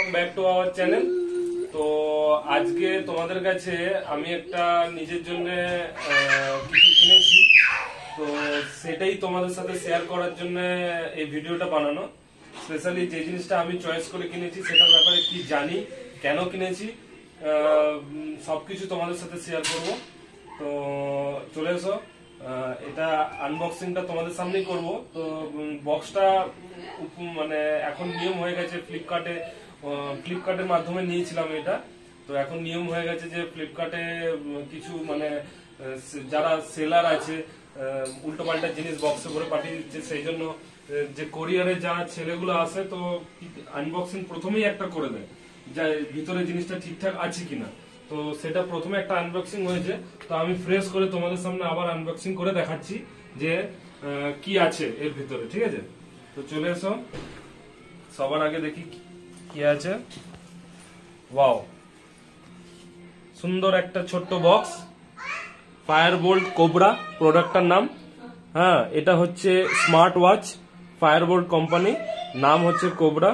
Welcome back to our channel. তো আজকে তোমাদের কাছে আমি একটা নিজের জন্য কিছু কিনেছি, তো সেটাই তোমাদের সাথে শেয়ার করার জন্য এই ভিডিওটা বানানো। স্পেশালি যে জিনিসটা আমি চয়েস করে কিনেছি সেটার ব্যাপারে কি জানি, কেন কিনেছি, সবকিছু তোমাদের সাথে শেয়ার করব। তো চলে এসো, এটা আনবক্সিংটা তোমাদের সামনেই করব। তো বক্সটা মানে এখন নিয়ম হয়ে গেছে, ফ্লিপকার্টের মাধ্যমে নিয়েছিলাম এটা। তো এখন নিয়ম হয়ে গেছে যে ফ্লিপকার্টে কিছু মানে যারা সেলার আছে উল্টো পাল্টা জিনিস বক্সে ভরে পাঠিয়ে দিচ্ছে, সেই জন্য যে কোরিয়ারে যা ছেলেগুলো আসে তো আনবক্সিং প্রথমেই একটা করে দেয়, যে ভিতরে জিনিসটা ঠিকঠাক আছে কিনা। তো সেটা প্রথমে একটা আনবক্সিং হয়েছে, তো আমি ফ্রেশ করে তোমাদের সামনে আবার আনবক্সিং করে দেখাচ্ছি যে কি আছে এর ভিতরে, ঠিক আছে? তো চলে এসো, সবার আগে দেখি কি আছে। ওয়াও, সুন্দর একটা ছোট্ট বক্স, ফায়ারবোল্ট কোবরা প্রোডাক্টটার নাম। হ্যাঁ, এটা হচ্ছে স্মার্ট ওয়াচ, ফায়ারবোল্ট কোম্পানি, নাম হচ্ছে কোবরা।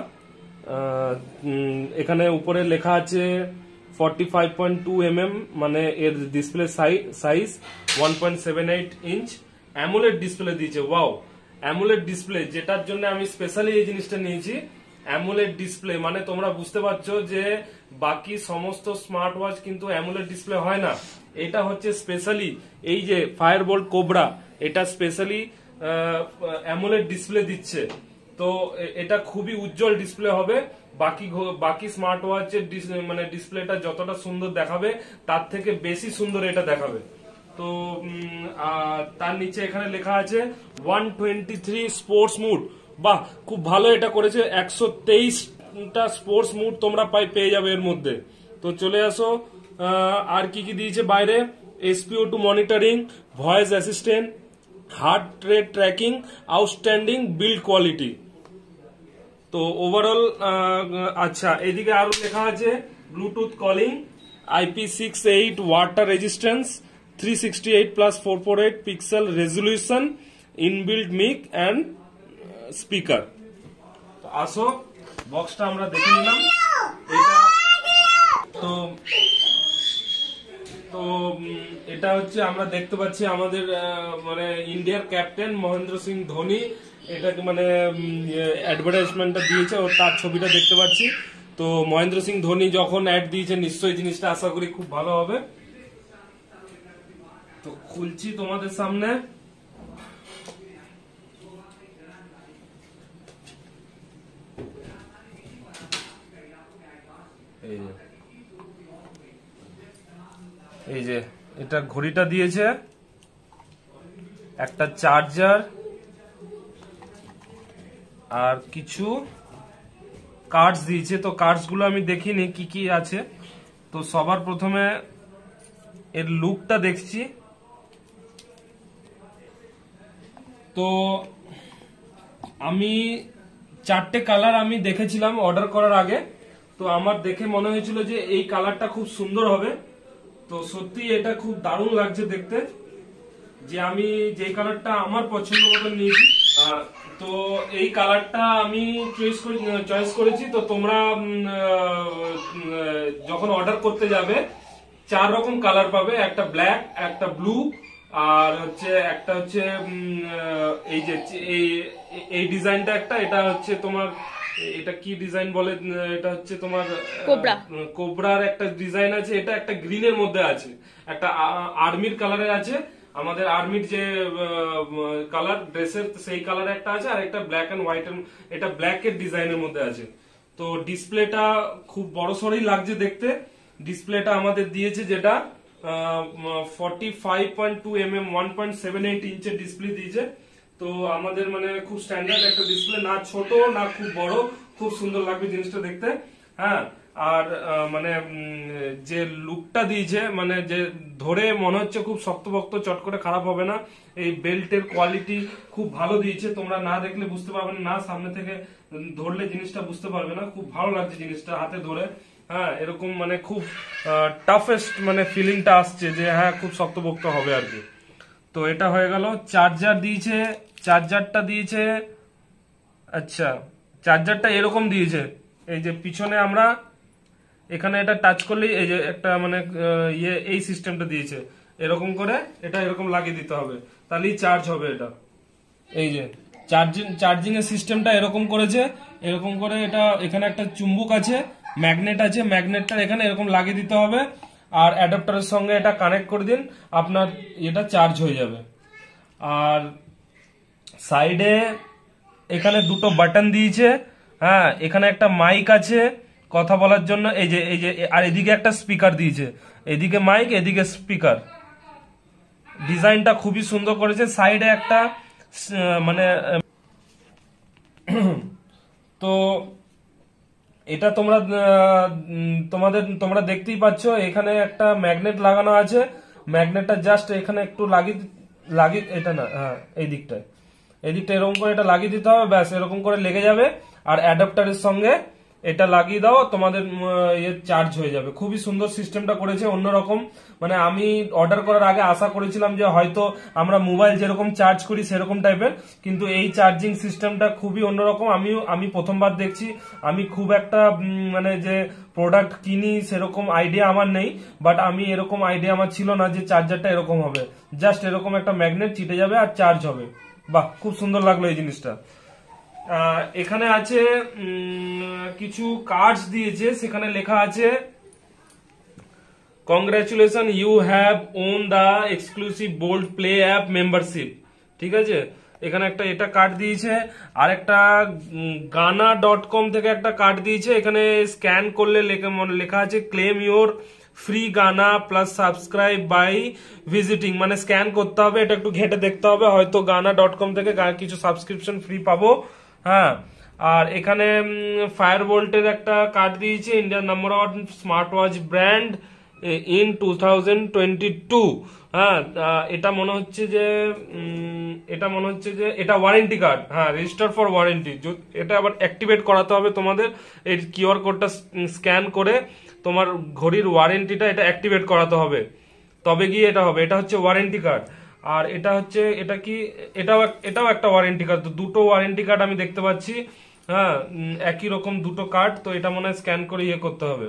এখানে উপরে লেখা আছে 45.2 mm, মানে এর display size 1.78 inch, AMOLED display দিয়েছে। ওয়াও, অ্যামোলেড ডিসপ্লে, যেটার জন্য আমি স্পেশালি এই জিনিসটা নিয়েছি। অ্যামোলেড ডিসপ্লে মানে তোমরা বুঝতে পারছো যে বাকি সমস্ত স্মার্ট ওয়াচ কিন্তু অ্যামোলেড ডিসপ্লে হয় না, এটা হচ্ছে স্পেশালি এই যে ফায়ারবোল্ট কোবরা, এটা স্পেশালি অ্যামোলেড ডিসপ্লে দিচ্ছে। তো এটা খুবই উজ্জ্বল ডিসপ্লে হবে। বাকি স্মার্ট ওয়াচের মানে ডিসপ্লেটা যতটা সুন্দর দেখাবে তার থেকে বেশি সুন্দর এটা দেখাবে। তো তার নিচে এখানে লেখা আছে 123 স্পোর্টস মুড। বাহ, খুব ভালো এটা করেছে, 123টা স্পোর্টস মুড তোমরা পেয়ে যাবে এর মধ্যে। তো চলে আসো, আর কি কি দিয়েছে বাইরে, SpO2 monitoring, voice assistant, heart rate tracking, outstanding build quality. তো ওভারঅল আচ্ছা, এদিকে আরো লেখা আছে bluetooth calling, IP68 water resistance, 368+448 pixel resolution, inbuilt mic and speaker. তো আসো, বক্সটা আমরা দেখে নিলাম। এটা তো তো এটা হচ্ছে আমরা দেখতে পাচ্ছি আমাদের মানে ইন্ডিয়ার ক্যাপ্টেন মহেন্দ্র সিং ধোনি, এটাকে মানে অ্যাডভার্টাইজমেন্টটা দিয়েছে, ও তার ছবিটা দেখতে পাচ্ছি। তো মহেন্দ্র সিং ধোনি যখন অ্যাড দিয়েছে, নিশ্চয়ই জিনিসটা আশা করি খুব ভালো হবে। তো খুলছি তোমাদের সামনে। এই যে এটা ঘড়িটা দিয়েছে, একটা চার্জার, আর কিছু কার্ডস দিয়েছে। তো কার্ডস গুলো আমি দেখিনি কি কি আছে। তো সবার প্রথমে এর লুকটা দেখছি। তো আমি 4টে কালার আমি দেখেছিলাম অর্ডার করার আগে, তো আমার দেখে মনে হয়েছিল যে এই কালারটা খুব সুন্দর হবে। তো সত্যি এটা খুব দারুণ লাগছে দেখতে, যে আমি যে কালারটা আমার পছন্দ মতো নিয়েছি। তো এই কালারটা আমি চয়েস করেছি। তো তোমরা যখন অর্ডার করতে যাবে 4 রকম কালার পাবে, একটা ব্ল্যাক, একটা ব্লু, আর হচ্ছে একটা হচ্ছে এই যে এই ডিজাইনটা একটা, এটা হচ্ছে তোমার, এটা কি ডিজাইন বলে, এটা হচ্ছে তোমার কোবরার একটা ডিজাইন আছে, এটা একটা গ্রিনের মধ্যে আছে, একটা আর্মির কালারে আছে, আমাদের আর্মির যে কালার ড্রেসের সেই কালার একটা আছে, আর একটা ব্ল্যাক এন্ড হোয়াইট, এটা ব্ল্যাক এর ডিজাইনের মধ্যে আছে। তো ডিসপ্লেটা খুব বড় সড়ই লাগছে দেখতে। ডিসপ্লেটা আমাদের দিয়েছে যেটা 45.2 mm 1.78 ইঞ্চের ডিসপ্লে দিয়েছে। তো আমাদের মানে খুব স্ট্যান্ডার্ড একটা ডিসপ্লে, না ছোট না খুব বড়, খুব সুন্দর লাগবে জিনিসটা দেখতে। হ্যাঁ, আর মানে যে লুকটা দিয়েছে, মানে যে ধরে মনে হচ্ছে খুব শক্তপোক্ত, চট করে খারাপ হবে না। এই বেল্টের কোয়ালিটি খুব ভালো দিয়েছে, তোমরা না দেখলে বুঝতে পারবে না, সামনে থেকে ধরলে জিনিসটা বুঝতে পারবে না। খুব ভালো লাগছে জিনিসটা হাতে ধরে। হ্যাঁ, এরকম মানে খুব টাফেস্ট মানে ফিলিংটা আসছে যে হ্যাঁ খুব শক্তপোক্ত হবে আর কি। তো এটা হয়ে গেল। চার্জার দিয়েছে, চার্জারটা দিয়েছে, আচ্ছা চার্জারটা এরকম দিয়েছে, এই যে পিছনে আমরা এখানে এটা টাচ করলেই এই যে একটা মানে ইয়ে এই সিস্টেমটা দিয়েছে, এরকম করে এটা এরকম লাগিয়ে দিতে হবে, তাহলেই চার্জ হবে এটা। এই যে চার্জিং এর সিস্টেমটা এরকম করেছে, এরকম করে এটা এখানে একটা চুম্বক আছে, ম্যাগনেট আছে, ম্যাগনেটটা এখানে এরকম লাগিয়ে দিতে হবে আর অ্যাডাপ্টারের সঙ্গে এটা কানেক্ট করে দিন, আপনার এটা চার্জ হয়ে যাবে। আর সাইডে এখানে দুটো বাটন দিয়েছে, হ্যাঁ এখানে একটা মাইক আছে কথা বলার জন্য, এই যে আর এদিকে একটা স্পিকার দিয়েছে, এদিকে মাইক এদিকে স্পিকার। ডিজাইনটা খুবই সুন্দর করেছে। সাইডে একটা মানে তো এটা তোমরা দেখতেই পাচ্ছ এখানে একটা ম্যাগনেট লাগানো আছে, ম্যাগনেটটা জাস্ট এখানে একটু লাগিয়ে এটা না, হ্যাঁ এই দিকটা এরকম করে এটা লাগিয়ে দিতে হবে, ব্যাস এরকম করে লেগে যাবে। আর অ্যাডাপ্টারের সঙ্গে এটা লাগিয়ে দাও, তোমাদের চার্জ হয়ে যাবে। খুবই সুন্দর সিস্টেমটা করেছে, অন্যরকম। মানে আমি অর্ডার করার আগে আশা করেছিলাম যে হয়তো আমরা মোবাইল যেরকম চার্জ করি সেরকম টাইপের, কিন্তু এই চার্জিং সিস্টেমটা খুবই অন্যরকম। আমি প্রথমবার দেখছি। আমি খুব একটা মানে যে প্রোডাক্ট কিনি সেরকম আইডিয়া আমার নেই, বাট আমি এরকম আইডিয়া আমার ছিল না যে চার্জারটা এরকম হবে। জাস্ট এরকম একটা ম্যাগনেট চিটে যাবে আর চার্জ হবে। বাহ, খুব সুন্দর লাগলো এই জিনিসটা। এখানে আছে কিছু কার্ডস দিয়েছে, সেখানে লেখা আছে congratulation you have won the exclusive Boult play app membership. ঠিক আছে, এখানে একটা এটা কার্ড দিয়েছে, আর একটা গানা.com থেকে একটা কার্ড দিয়েছে। এখানে স্ক্যান করলে লেখা আছে claim your free Gaana plus subscribe by visiting, মানে স্ক্যান করতে হবে, এটা একটু ঘেটে দেখতে হবে, হয়তো গানা.com থেকে কিছু সাবস্ক্রিপশন ফ্রি পাবো। হ্যাঁ, আর এখানে ফায়ার বোল্টের একটা কার্ড দিয়েছে, Indian number one smart watch brand in 2022। হ্যাঁ, এটা মনে হচ্ছে যে এটা ওয়ারেন্টি কার্ড। হ্যাঁ, রেজিস্টার ফর ওয়ারেন্টি। এটা আবার অ্যাক্টিভেট করাতে হবে তোমাদের, এই কিউআর কোডটা স্ক্যান করে তোমার ঘড়ির ওয়ারেন্টিটা এটা অ্যাক্টিভেট করাতে হবে, তবে গিয়ে এটা হবে। এটা হচ্ছে ওয়ারেন্টি কার্ড। আর এটা হচ্ছে এটা কি, এটাও একটা ওয়ারেন্টি কার্ড। তো দুটো ওয়ারেন্টি কার্ড আমি দেখতে পাচ্ছি। হ্যাঁ, একই রকম দুটো কার্ড। তো এটা মনে হয় স্ক্যান করে ইয়ে করতে হবে।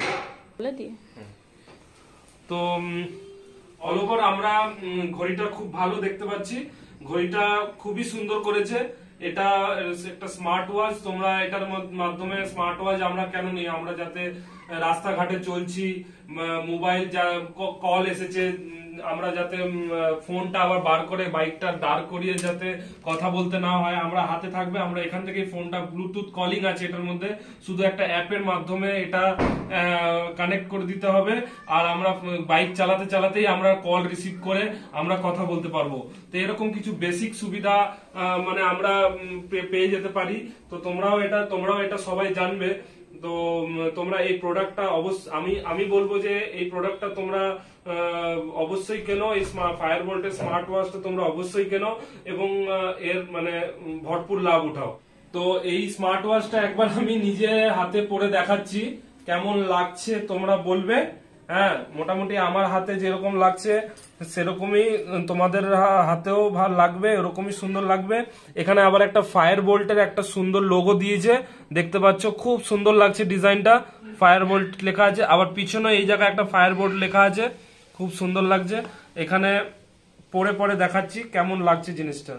তো অল ওভার আমরা ঘড়িটা খুব ভালো দেখতে পাচ্ছি, ঘড়িটা খুবই সুন্দর করেছে। এটা একটা স্মার্ট ওয়াচ। তোমরা এটার মাধ্যমে স্মার্ট ওয়াচ আমরা কেন নিই, আমরা যাতে রাস্তাঘাটে চলছি, মোবাইল যা কল এসেছে, আমরা যাতে ফোনটা আবার বার করে বাইকটা দাঁড় করিয়ে যাতে কথা বলতে না হয়, আমরা হাতে থাকবে, আমরা এখান থেকে ফোনটা ব্লুটুথ কলিং আছে এটার মধ্যে, শুধু একটা অ্যাপের মাধ্যমে এটা কানেক্ট করে দিতে হবে, আর আমরা বাইক চালাতে চালাতেই আমরা কল রিসিভ করে আমরা কথা বলতে পারবো। তো এরকম কিছু বেসিক সুবিধা মানে আমরা পেয়ে যেতে পারি। তো তোমরাও এটা সবাই জানবে। তো তোমরা এই প্রোডাক্টটা আমি বলবো যে এই প্রোডাক্টটা তোমরা অবশ্যই কেনো, এই ফায়ার বোল্টের স্মার্ট ওয়াচটা তোমরা অবশ্যই কেনো এবং এর মানে ভরপুর লাভ উঠাও। তো এই স্মার্ট ওয়াচটা একবার আমি নিজে হাতে পরে দেখাচ্ছি, কেমন লাগছে তোমরা বলবে। হ্যাঁ, মোটামুটি আমার হাতে যেরকম লাগছে সেরকমই তোমাদের হাতেও ভালো লাগবে, এরকমই সুন্দর লাগবে। এখানে আবার একটা ফায়ার বোল্টের একটা সুন্দর লোগো দিয়েছে, দেখতে পাচ্ছ, খুব সুন্দর লাগছে ডিজাইনটা। ফায়ার বোল্ট লেখা আছে, আবার পিছনে এই জায়গায় একটা ফায়ার বোল্ট লেখা আছে, খুব সুন্দর লাগছে। এখানে পরে দেখাচ্ছি কেমন লাগছে জিনিসটা।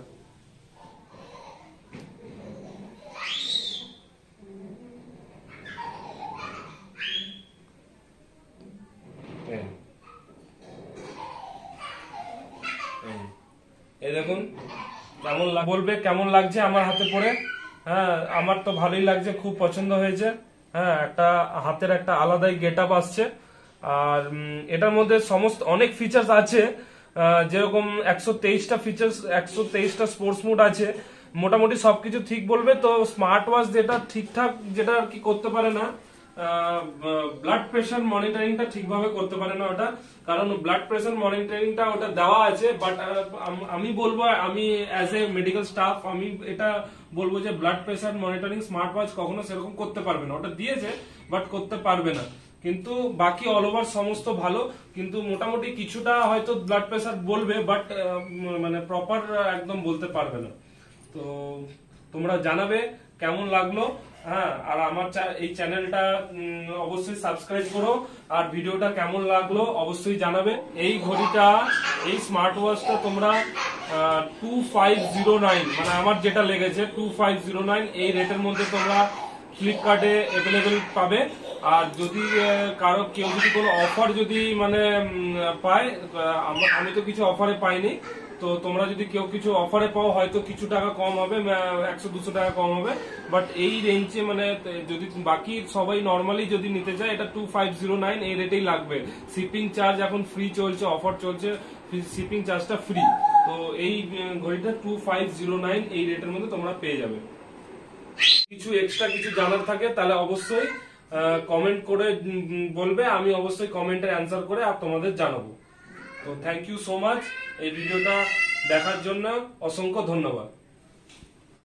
এই দেখুন কেমন বলবে কেমন লাগছে আমার হাতে পরে। হ্যাঁ, আমার তো ভালোই লাগছে, খুব পছন্দ হয়েছে। হ্যাঁ, একটা হাতের একটা আলাদাই গেট আপ আসছে। আর এটার মধ্যে সমস্ত অনেক ফিচার্স আছে, যেরকম 123টা ফিচার্স, 123টা স্পোর্টস মোড আছে। মোটামুটি সবকিছু ঠিক বলবে। তো স্মার্ট ওয়াচ যেটা ঠিকঠাক যেটা আর কি করতে পারে না, ব্লাড প্রেশার মনিটরিংটা ঠিকভাবে করতে পারে না ওটা, কারণ ব্লাড প্রেশার মনিটরিংটা ওটা দেওয়া আছে, বাট আমি বলবো, আমি অ্যাজ এ মেডিকেল স্টাফ আমি এটা বলবো যে blood pressure monitoring smart watch কখনো সেরকম করতে পারবে না। ওটা দিয়েছে বাট করতে পারবে না, কিন্তু বাকি অল ওভার সমস্ত ভালো। কিন্তু মোটামুটি কিছুটা হয়তো ব্লাড প্রেশার বলবে, বাট মানে প্রপার একদম বলতে পারবে না। তো তোমরা জানাবে কেমন লাগলো। হ্যাঁ, আর আমার এই চ্যানেলটা অবশ্যই সাবস্ক্রাইব করো, আর ভিডিওটা কেমন লাগলো অবশ্যই জানাবে। এই ঘড়িটা, এই স্মার্ট ওয়াচটা তোমরা 2509 মানে আমার যেটা লেগেছে 2509 এই রেটের মধ্যে তোমরা ফ্লিপকার্টে অ্যাভেলেবেল পাবে। আর যদি কেউ যদি কোনো অফার যদি মানে পায়, আমি তো কিছু অফারে পাইনি, তো তোমরা যদি কেউ কিছু অফারে পাও হয়তো কিছু টাকা কম হবে, 100-200 টাকা কম হবে, বাট এই রেঞ্জে মানে যদি বাকি সবাই নর্মালি যদি নিতে চায় এটা 2509 এই রেটেই লাগবে। শিপিং চার্জ এখন ফ্রি চলছে, অফার চলছে, শিপিং চার্জটা ফ্রি। তো এই ঘড়িটা 2509 এই রেটের মধ্যে তোমরা পেয়ে যাবে। কিছু এক্সট্রা কিছু জানার থাকে তাহলে অবশ্যই কমেন্ট করে বলবে, আমি অবশ্যই কমেন্টের অ্যান্সার করে আর তোমাদের জানাবো। তো থ্যাংক ইউ সো মাচ, এই ভিডিওটা দেখার জন্য অসংখ্য ধন্যবাদ।